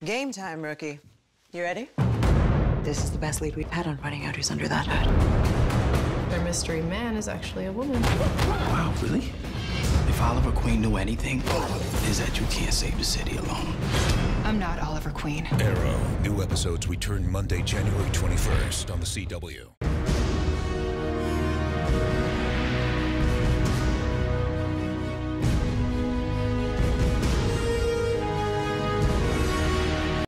Game time, rookie. You ready? This is the best lead we've had on finding out who's under that hood. Their mystery man is actually a woman. Wow, really? If Oliver Queen knew anything, is that you can't save the city alone. I'm not Oliver Queen. Arrow. New episodes return Monday, January 21st on the CW.